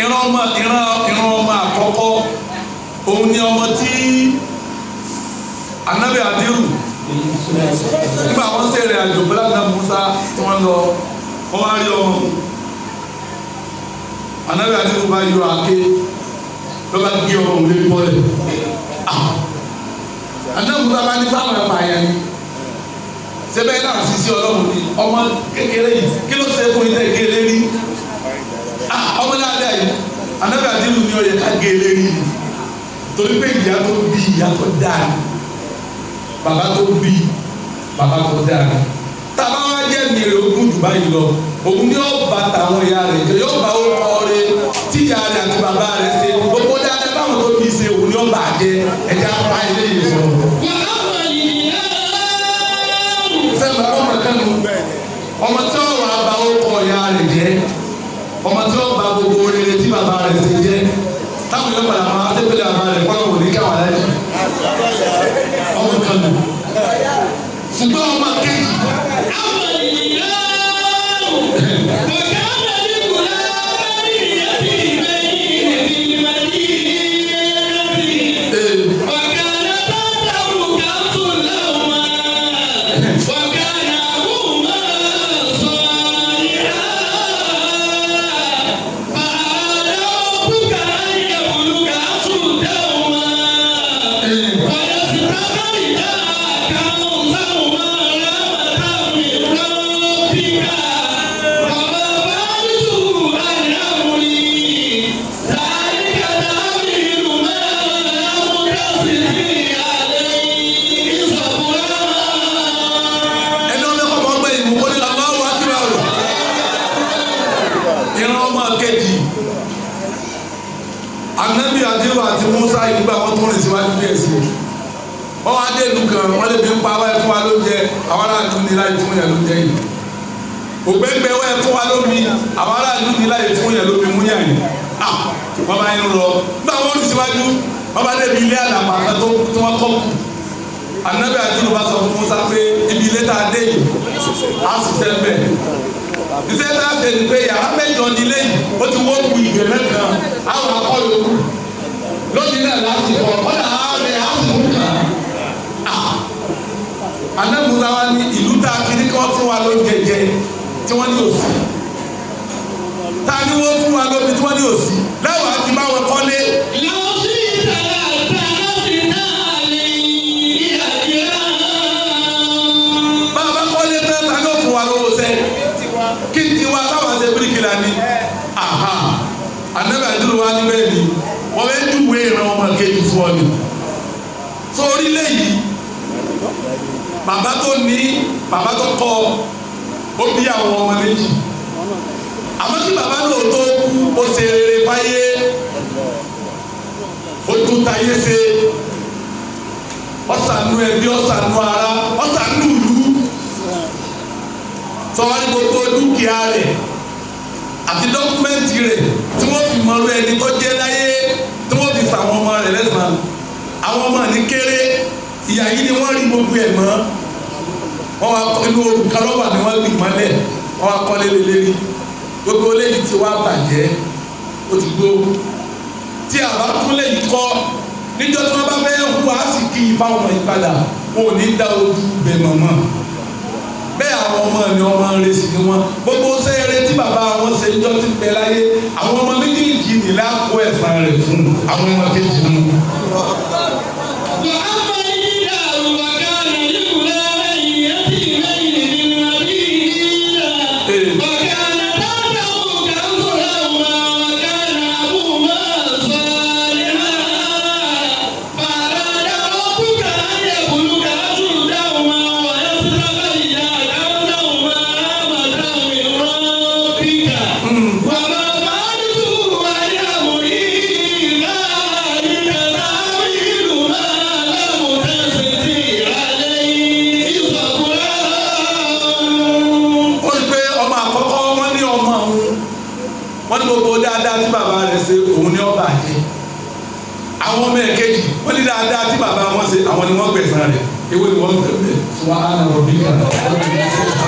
ìran ọmọ àkọ́kọ́ òun ni ọmọ tí Ànábì Àdírù nígbà wọn ṣèrè àjò bọlá náà Musa tí wọn lọ wọn wá rí ọmọ Ànábì Àdírù bá yọ àké ló bá gbé ọmọ òun lé bọ́lẹ̀ Ànábì Musa bá ní sáwọn ẹ̀fà yẹn sẹ́bẹ̀ náà sisi Ọlọ́run ni ọmọ kékeré yìí kí ló ṣe fún ilé kékeré rí ọmọ náà dá yìí Ànábì Àdírù ni ó yẹ ká gélé rí torí pé ìyá tó bí ìyá tó dáa bàbá tó bí bàbá tó dáa tàbá wá jẹ́ mìíràn ogún jù báyìí lọ òun ni yóò bá tàwọn ìyá rẹ̀ jẹ́ yóò bá orúkọ rẹ̀ tí ìyá rẹ̀ àti bàbá rẹ̀ ṣe gbogbo dáadáa báwọn tó bí ṣe òun ni yóò bà jẹ́ ẹ̀jẹ̀ apá ilé yìí sọ. sẹ́mi ọmọ kẹ́nu ọmọ tí ó wà bá orúkọ ìyá rẹ̀ jẹ́ ọmọ tí ó bá gbogbo rere tí bàbá rẹ̀ ṣe jẹ́ táwọn yóò padà máa tẹ́pẹ́lẹ́ àbá rẹ̀ kọ́ lọ́wọ́ ní káwọn aláìsí ọmọ kan nù ṣùgbọ́n ọmọ kejì. Ànábì Àdírù àti Musa ìgbà wọn tó rìn síwájú díẹ̀ sí wọn wá dé ìlú kan wọn lè fi ń pa wáyé fún wa lóúnjẹ àwọn aráàlú ní láì fún yẹn lóúnjẹ yìí ògbẹ́ngbẹ́ wáyé fún wa lómi àwọn aráàlú ní láì fún yẹn lómi múyà yìí wọn bá yín lọ nígbà wọn rìn síwájú wọn bá débi ilé àlàpà kan tó wọn kọ́ Ànábì Àdírù bá sọ fún Musa pé ibi ilé tá a dé yìí á sì tẹ́ bẹ́ẹ̀ ìṣe tá a ṣe ni pé yàrá mẹ́jọ nílé yìí ó ti wọ́n ku ìgbẹ́ mẹ́ta àwọn akọ́lù lónìí náà láti kọ́ ọ̀dà àárẹ̀ àbùkù kan. Ànábì Musa wá ní ìlú tá a fi ní kí wọ́n fún wa lóúnjẹ jẹ tí wọ́n ní òsì. Ta ni wọ́n fún wa lómi tí wọ́n ní òsì lẹ́wọ̀n àti bá wọn kọ́lé. Bàbá kọ́lé tán ta ni ó fún wa lówó sẹ́ kí n ti wá táwọn ṣe bíríkìlà ni. Ànábì Àdírù wá ní bẹ́ẹ̀ ni wọ́n fẹ́ dùwé ìran ọmọ kejì fún ọ ni. Sọ orílẹ̀ yìí bàbá tó ní bàbá tó kọ́ ó bí àwọn ọmọ méjì àmọ́ kí bàbá náà tó kú ó ṣe rere fáyé ó tún táyé ṣe ọ̀sánú ẹbí ọ̀sánú ara ọ̀sánú ìlú sọ̀rọ̀ ní gbogbo dúkìá rẹ̀ àti dọ́kúmẹ́ǹtì rẹ̀ tí wọ́n fi mọ̀rú ẹni tó jẹ́ láyé tí wọ́n fi sàwọn ọmọ rẹ̀ lẹ́sàn-án àwọn ọmọ ní kéré ìyá yìí ni wọ́n rí gbogbo ẹ̀ mọ́ wọ́n wá inú olùkọ́ lọ́wọ́ ni wọ́n gbìn mọ́lẹ̀ wọ́n wá kọ́lé lélẹ́rí gbogbo léyìí tí wàá bàjẹ́ ó ti gbó tí a bá tún léyìí kọ́ níjọ́ tí wọ́n bá fẹ́ hu àásìkí ìfáwọn ìpadà wọn ò ní dá ojú bẹ̀ mọ̀mọ́ bẹ́ẹ̀ àwọn ọmọ mi ọmọ rẹ̀ sì ni wọ́n gbogbo sẹ́yẹrẹ tí bàbá wọn ṣe ń jọ́ ti pẹ́ láyé àwọn ọmọ méjèèjì ní láàkó ẹ̀fọn rẹ̀ fún àwọn ọmọ kejì mú. Àwọn ọmọ ẹ̀kejì wọ́n ní dáadáa tí bàbá wọn ṣe àwọn ni wọ́n gbẹ̀san rẹ̀ ewé ni wọ́n gbẹ̀san rẹ̀.